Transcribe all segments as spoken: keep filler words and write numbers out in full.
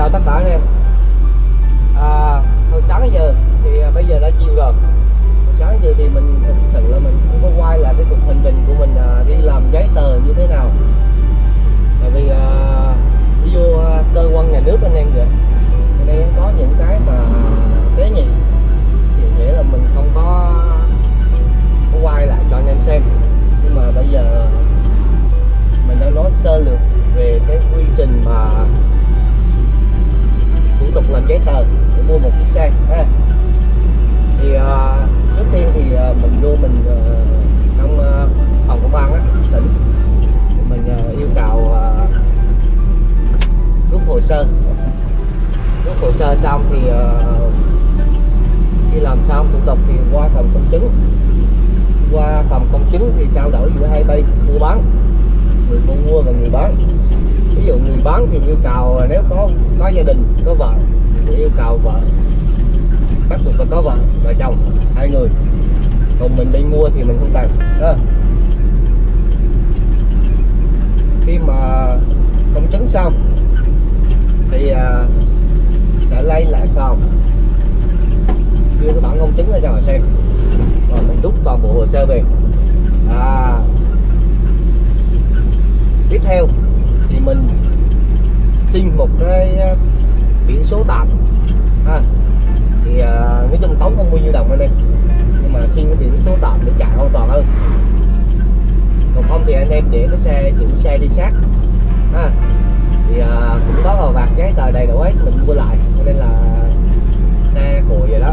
chào tất cả anh em. À, hồi sáng giờ thì bây giờ đã chiều rồi. Hồi sáng giờ thì mình thực sự là mình cũng có quay lại cái cuộc hành trình của mình à, đi làm giấy tờ như thế nào. Tại vì à, đi vô cơ quan nhà nước anh em kìa, ở đây có những cái mà tế nhị thì nghĩa là mình không có, có quay lại cho anh em xem. Nhưng mà bây giờ mình đang nói sơ lược về cái quy trình mà thủ tục làm giấy tờ để mua một chiếc xe ha. Thì uh, trước tiên thì uh, mình vô mình uh, trong uh, phòng công an á, tỉnh thì mình uh, yêu cầu uh, rút hồ sơ. Rút hồ sơ xong thì uh, khi làm xong thủ tục thì qua phòng công chứng. Qua phòng công chứng thì trao đổi giữa hai bên mua bán, người mua và người bán. Ví dụ người bán thì yêu cầu nếu có có gia đình, có vợ thì yêu cầu vợ bắt buộc phải có vợ, vợ chồng hai người. Còn mình đi mua thì mình không cần đó. Khi mà công chứng xong thì uh, sẽ lấy lại phòng, đưa cái bản công chứng ra cho họ xem, và mình rút toàn bộ hồ sơ về. À, tiếp theo thì mình xin một cái biển số tạm ha. Thì uh, nói chung tốn không bao nhiêu đồng anh em, nhưng mà xin cái biển số tạm để chạy an toàn hơn. Còn không thì anh em để cái xe giữ xe đi sát ha. Thì uh, cũng có vào vạt giấy tờ đầy đủ hết, mình mua lại cho nên là xe cùi vậy đó.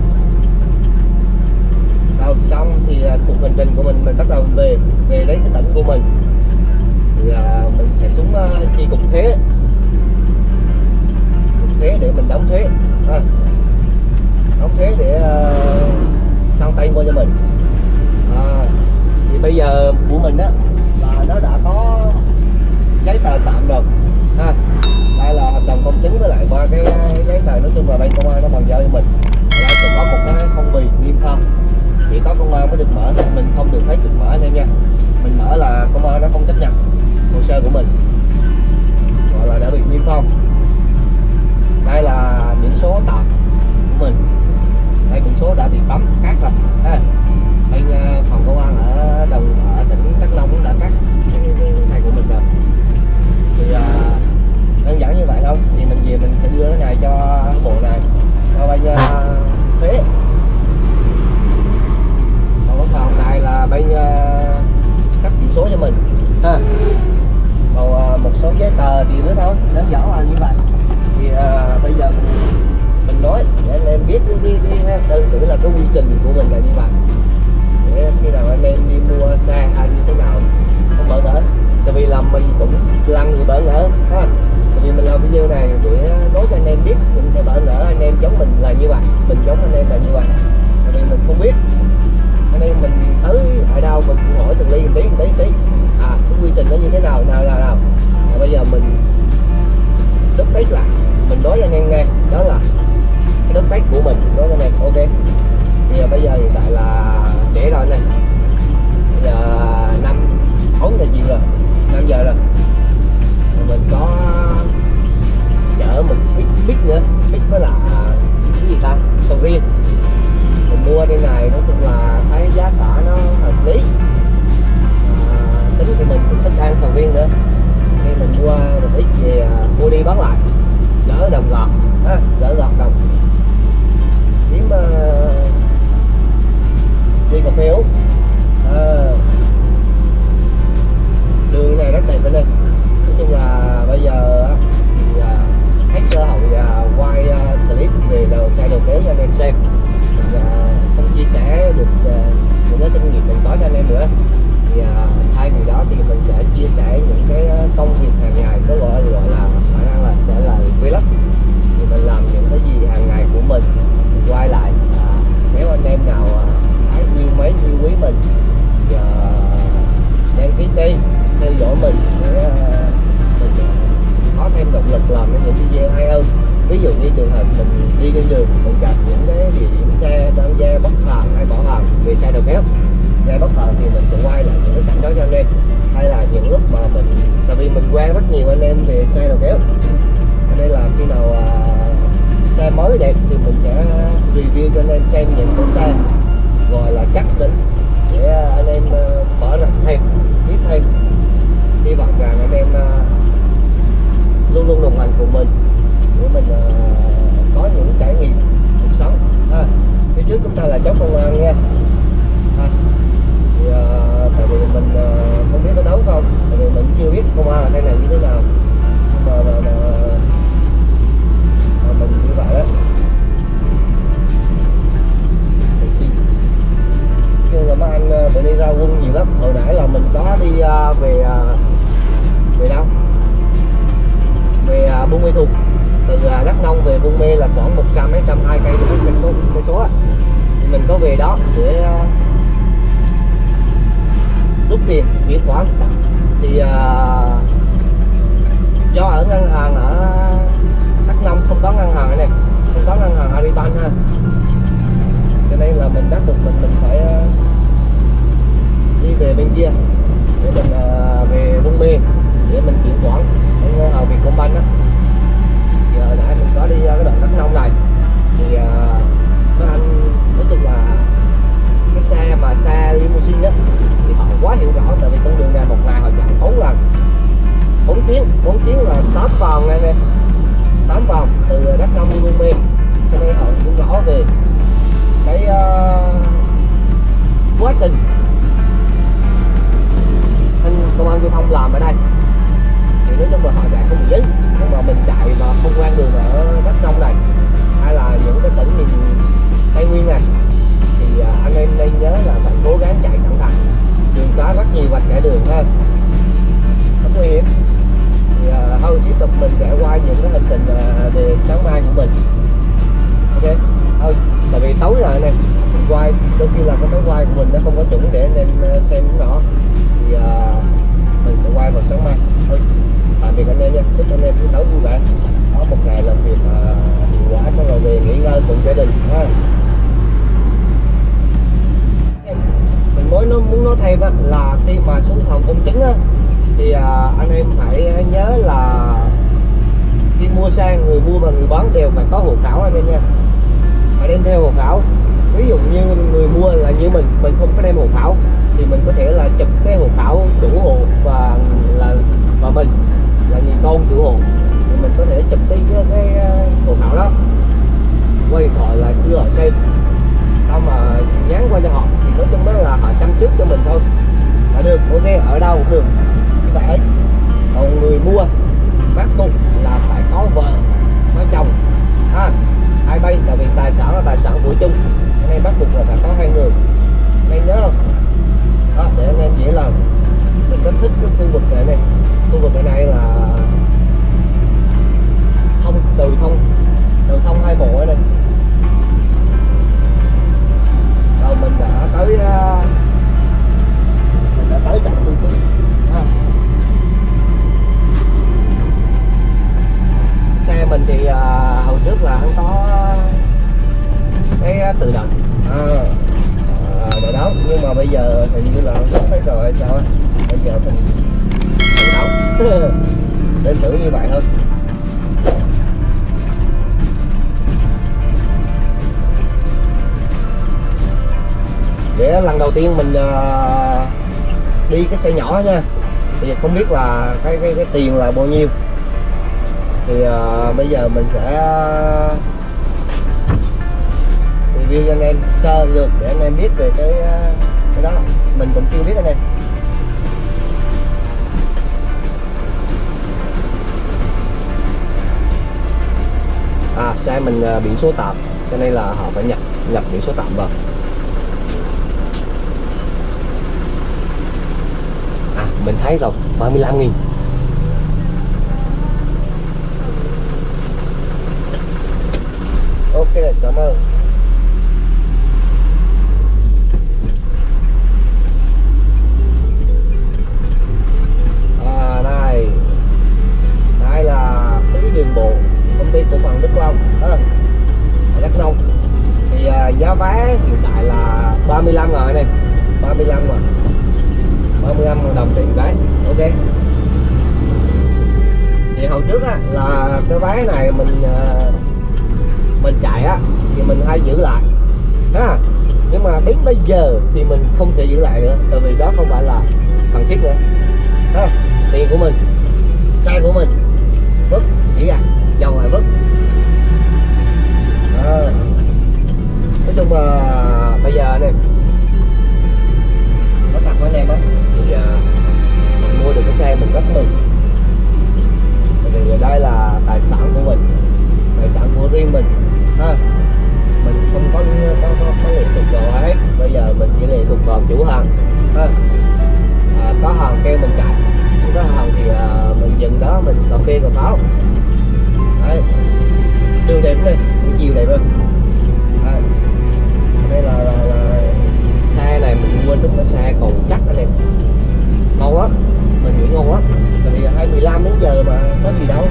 Rồi xong thì uh, cuộc hành trình của mình mình bắt đầu về về đến cái tỉnh của mình. Thì uh, mình sẽ xuống uh, chi cục thuế, cục thuế để mình đóng thuế ha. Đóng thuế để uh, sang tay qua cho mình. À, thì bây giờ của mình á là nó đã có giấy tờ tạm rồi ha. Đây là hợp đồng công chứng với lại qua cái giấy tờ, nói chung là bên công an nó bàn giao cho mình. Đây sẽ có một cái phong bì niêm phong, chỉ có công an mới được mở, mình không được phép được mở anh em nha. Mình mở là công an nó không chấp nhận hồ sơ của mình, gọi là đã bị niêm phong. Đây là biển số tạm của mình, đây biển số đã bị bấm cắt rồi ha. Bên uh, phòng công an ở đồng ở tỉnh Đắk Nông cũng đã cắt cái, cái này của mình rồi. Thì uh, đơn giản như vậy thôi. Thì mình về mình sẽ đưa cái này cho bộ này, cho bên uh, thuế. Còn cái phòng này là bên uh, cấp biển số cho mình ha. Còn uh, một số giấy tờ thì nữa thôi, đơn giản là như vậy. Thì uh, bây giờ mình nói để anh em biết cái, cái, cái đơn cử là cái quy trình của mình là như vậy, để khi nào anh em đi mua xe hay như thế nào không bỡ ngỡ. Tại vì là mình cũng là người bỡ ngỡ ha. Tại vì mình làm video này để nói cho anh em biết những cái bỡ ngỡ anh em giống mình là như vậy, mình giống anh em là như vậy. Tại vì mình không biết, anh em mình tới ở đâu mình cũng hỏi từng ly từng tí từng tí tí à cái quy trình nó như thế nào nào nào nào. Và bây giờ mình đúc kết lại, mình nói cho anh em nghe, đó là cái đúc kết của mình, nói cho anh em ok. Thì bây giờ hiện tại là trễ rồi này, bây giờ năm bốn giờ chiều rồi, năm giờ rồi. Mình có chở một ít bít nữa, bít với là cái gì ta, sầu riêng. Mình mua trên này nói chung là thấy giá cả nó hợp lý. À, tính thì mình cũng thích ăn sầu riêng nữa, nên mình mua một ít về mua đi bán lại, gỡ đồng gọt à, gỡ gọt đồng kiếm uh, đi cà phê uống. À, đường này rất đẹp bên đây. Nói chung là bây giờ thì uh, hết cơ hội uh, quay uh, clip về đầu xe đầu kéo cho anh em xem. Mình uh, không chia sẻ được uh, những cái kinh nghiệm mình có cho anh em nữa. Thì uh, thay vì đó thì mình sẽ chia sẻ những cái công việc hàng ngày, có gọi gọi là khả năng là sẽ là vlog. Thì mình làm những cái gì hàng ngày của mình, mình quay lại. À, nếu anh em nào thấy yêu mấy yêu quý mình thì uh, đăng ký kênh, theo dõi mình để uh, mình có thêm động lực làm những video hay hơn. Ví dụ như trường hợp mình đi trên đường mình gặp những cái địa điểm xe đang dây bất hàng hay bỏ hàng vì xe đầu kéo dây bất hàng, thì mình sẽ quay lại những cái cảnh đó cho anh em. Hay là những lúc mà mình, tại vì mình quen rất nhiều anh em về xe đầu kéo, Đây là khi nào à, xe mới đẹp thì mình sẽ review cho anh em xem những cái xe gọi là chắc đỉnh để anh em mở rộng thêm, biết thêm. Hy vọng rằng anh em luôn luôn đồng hành cùng mình để mình có những trải nghiệm cuộc sống. À, phía trước chúng ta là chốt công an nha. À, thì, à, tại vì mình à, không biết có đấu không, tại vì mình chưa biết công an là thế này như thế nào, mà, mà, mà, mà mình như vậy đó. Nhưng là mấy anh bữa đi ra quân nhiều lắm. Hồi nãy là mình có đi uh, về uh, về đâu về uh, Buôn Mê Thuột, từ uh, Đắk Nông về Buôn Mê là khoảng một trăm mấy trăm hai cây cây số cây số á, thì mình có về đó để uh, rút tiền chuyển khoản. Thì uh, do ở ngân hàng ở Đắk Nông không có ngân hàng này, không có ngân hàng Agribank ha, cho nên là mình bắt buộc mình mình phải uh, đi về bên kia để mình uh, về Buôn Mê để mình chuyển khoản ở ngân hàng Vietcombank á. Thì hồi nãy mình có đi uh, cái đoạn Đắk Nông này thì uh, mấy anh nói chung là cái xe mà xe limousine á thì họ quá hiểu rõ, tại vì con đường này một ngày họ chạy bốn lần, bốn tiếng bốn tiếng là tám vòng này nè, tám vòng từ Đắk Nông đi Buôn Mê, cho nên họ cũng rõ về cái uh, quá trình anh công an giao thông làm ở đây. Thì nói chung là họ chạy không bị dính, nhưng mà mình chạy mà không quen đường ở Đắk Nông này hay là những cái tỉnh miền Tây Nguyên này thì uh, anh em nên nhớ là phải cố gắng chạy cẩn thận, đường xá rất nhiều vạch kẻ đường ha, rất nguy hiểm. Thì uh, thôi tiếp tục mình sẽ qua những cái hành trình uh, về sáng mai của mình. Ok thôi, tại vì tối rồi nè mình quay đôi khi là cái máy quay của mình nó không có chuẩn để anh em xem rõ, thì uh, mình sẽ quay vào sáng mai thôi. Tạm biệt anh em nha, chúc anh em buổi tối vui vẻ, có một ngày làm việc uh, hiệu quả, xong rồi về nghỉ ngơi cùng gia đình ha. Mình mới nó muốn nói thêm á, là khi mà xuống hòn công chứng á, thì uh, anh em phải nhớ là khi mua xe, người mua và người bán đều phải có hộ khẩu anh em nha, phải đem theo hộ khẩu. Ví dụ như người mua là như mình mình không có đem hộ khẩu thì mình có thể là chụp cái hộ khẩu chủ hộ và là và mình là người con chủ hộ thì mình có thể chụp cái cái, cái hộ khẩu đó, quay điện thoại là đưa họ xem, xong mà nhắn qua cho họ, thì nói chung đó là họ chăm trước cho mình thôi là được. Ok, ở đâu cũng được như vậy. Còn người mua bắt buộc là phải có vợ có chồng ha, hai bên, tại vì tài sản là tài sản của chung, anh em bắt buộc là phải có hai người, anh em nhớ không đó, để anh em dễ làm. Mình rất thích cái khu vực này này, khu vực này này là thông đồi thông đồi thông hai bộ này. Rồi mình đã tới mình đã tới trạm thu phí ha. Xe mình thì uh, hồi trước là không có cái tự động à, à, để đó, nhưng mà bây giờ thì như là không thấy rồi hay sao á, bây giờ mình tự động để xử như vậy thôi. Để lần đầu tiên mình uh, đi cái xe nhỏ nha, thì không biết là cái cái, cái tiền là bao nhiêu, thì uh, bây giờ mình sẽ uh, review cho anh em sơ lược để anh em biết về cái uh, cái đó, mình cũng chưa biết anh em. À, xe mình uh, biển số tạm, cho nên là họ phải nhập nhập biển số tạm vào. À, mình thấy rồi, ba mươi lăm nghìn. Ok, cảm ơn. À, đây đây là cái đường bộ công ty cổ phần Đức Long à, ở Đắk Nông. Thì à, giá vé hiện tại là ba mươi lăm rồi này, ba mươi lăm rồi, ba mươi lăm đồng tiền vé. Ok, thì hồi trước á là cái vé này mình uh, mình chạy á thì mình hay giữ lại ha, nhưng mà đến bây giờ thì mình không thể giữ lại nữa, tại vì đó không phải là cần thiết nữa ha. Tiền của mình, xe của mình vứt chỉ à, dòng lại vứt. À, nói chung là bây giờ này có thật với anh em á thì uh, mình mua được cái xe mình rất mừng, tại vì đây là tài sản của mình, tài sản của riêng mình ha. Mình không có có, có, có lệ thuộc vào ai hết, bây giờ mình chỉ lệ thuộc vào chủ hàng ha. À, có hàng kêu mình chạy, không có hàng thì à, mình dừng đó mình cà phê cà pháo. Đấy, đường đẹp này, buổi chiều đẹp hơn. À, đây là, là, là xe này mình mua đúng là xe còn chắc anh em, ngon lắm, mình nghĩ ngon lắm, tại vì hai mười lăm đến giờ mà có gì đâu.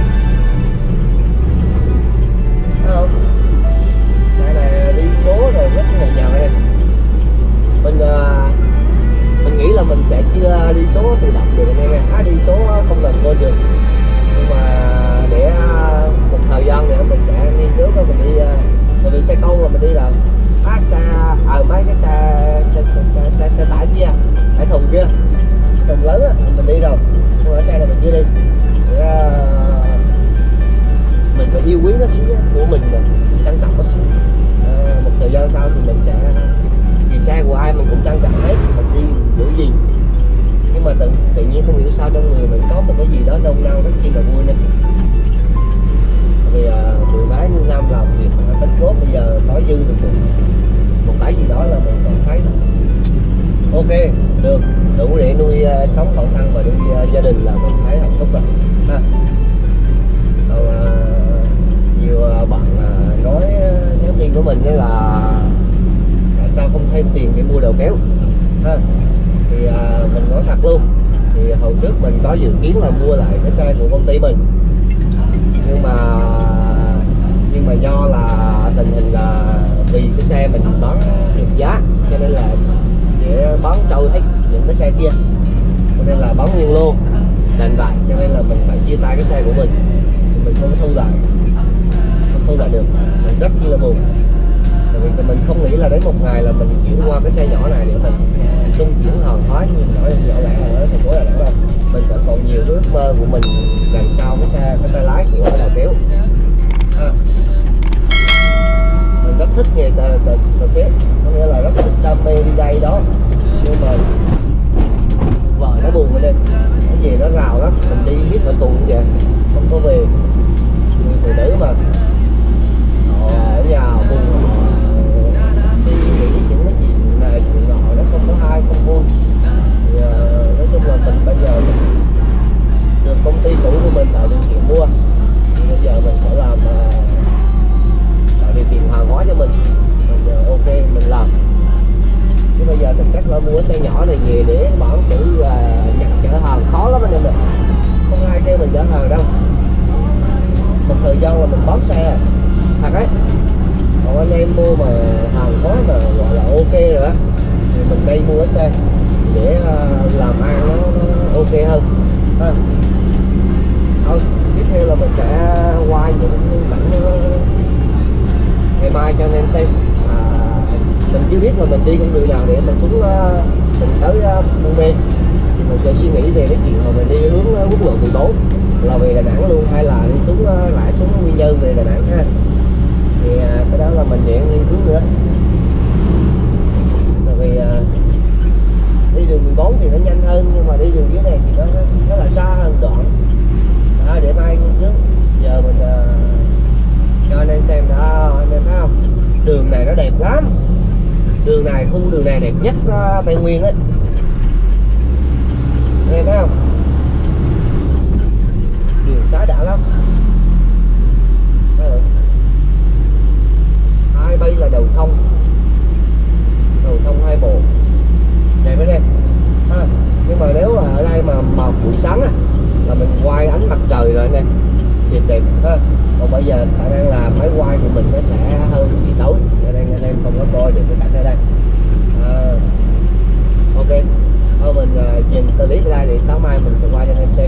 Thấy không? Đây này đi số rồi rất là nhờ em. Mình uh, mình nghĩ là mình sẽ chưa đi số tự động được anh em, à, đi số không cần coi được, nhưng mà để uh, một thời gian nữa mình sẽ nghiên cứu coi mình đi, uh, tại vì xe công là mình đi rồi, à, xe ở à, mấy cái xe xe, xe, xe, xe, xe tải kia, tải thùng kia, thùng lớn á mình đi rồi, nhưng mà xe này mình chưa đi. Để, uh, mình phải yêu quý nó xíu của mình mà trân trọng nó xíu. À, một thời gian sau thì mình sẽ, vì xe của ai mình cũng trân trọng hết, mình đi giữ gì, nhưng mà tự tự nhiên không hiểu sao trong người mình có một cái gì đó nôn nao rất chi là vui nên vì à, mười mấy nhiêu năm làm việc tích góp, bây giờ có dư được một, một cái gì đó là mình còn thấy ok được, đủ để nuôi uh, sống bản thân và nuôi uh, gia đình là mình thấy hạnh phúc rồi ha. Còn uh, nhiều uh, bạn uh, nói uh, nhắn tin của mình đấy là tại sao không thêm tiền để mua đầu kéo ha, thì uh, mình nói thật luôn, thì hồi trước mình có dự kiến là mua lại cái xe của công ty mình, nhưng mà nhưng mà do là tình hình là vì cái xe mình bán được giá cho nên là để bán trôi hết những cái xe kia, cho nên là bán nguyên lô đành vậy, cho nên là mình phải chia tay cái xe của mình, mình không thu lại, không thu lại được, mình rất là buồn, tại vì mình không nghĩ là đến một ngày là mình chuyển qua cái xe nhỏ này để mình trung chuyển hàng hóa như nhỏ nhỏ lẻ ở thành phố Đà Nẵng đâu, mình vẫn còn nhiều ước mơ của mình đằng sau cái xe, cái tay lái của đầu kéo à. Mình rất thích nghề tài xế, có nghĩa là rất thích đam mê đi đây đó, nhưng mà vợ nó buồn lên, cái gì nó rào lắm, mình đi biết cả tuần vậy không có về, người phụ nữ mà họ ở nhà buồn, đi nghĩ những cái gì này chuyện nọ nó không có hay, không vui, thì uh, nói chung là mình bây giờ mình được công ty cũ của mình tạo điều kiện mua, thì bây giờ mình phải làm uh, tạo điều kiện hàng hóa cho mình, mình uh, ok mình làm, chứ bây giờ thực chất là mua xe nhỏ này về để bảo chữ uh, nhận chở hàng khó lắm anh em ạ, không ai kêu mình chở hàng đâu. Một thời gian là mình bán xe thật ấy, còn anh em mua mà hàng hóa mà gọi là ok rồi á thì mình đây mua cái xe để uh, làm ăn nó, nó ok hơn ha. Thôi tiếp theo là mình sẽ quay những cảnh uh, ngày mai cho anh em xem. À, mình chưa biết là mình đi con đường nào để mình xuống uh, mình tới uh, Buôn Mê, thì mình sẽ suy nghĩ về cái chuyện mà mình đi hướng uh, quốc lộ mười bốn là về Đà Nẵng luôn, hay là đi xuống uh, lại xuống Quy Nhơn về Đà Nẵng ha, thì uh, cái đó là mình sẽ nghiên cứu nữa, tại vì uh, đi đường mười bốn thì nó nhanh hơn, nhưng mà đi đường dưới này thì nó nó là xa hơn đoạn đó, để mai nghiên cứu. Giờ mình uh, cho anh em xem đó, anh em thấy không, đường này nó đẹp lắm, đường này khu đường này đẹp nhất uh, Tây Nguyên ấy, anh em thấy không, đường xá đã lắm. Hai bay là đầu thông, đầu thông hai bộ đẹp với em ha. Nhưng mà nếu mà ở đây mà mà buổi sáng á là mình quay ánh mặt trời rồi anh em, đẹp đẹp ha. Còn bây giờ khả năng là máy quay của mình nó sẽ hơi bị tối, cho nên anh em không có coi được cái cảnh ở đây à, ok thôi mình uh, dừng clip ở đây thì sáng mai mình sẽ quay cho anh em xem.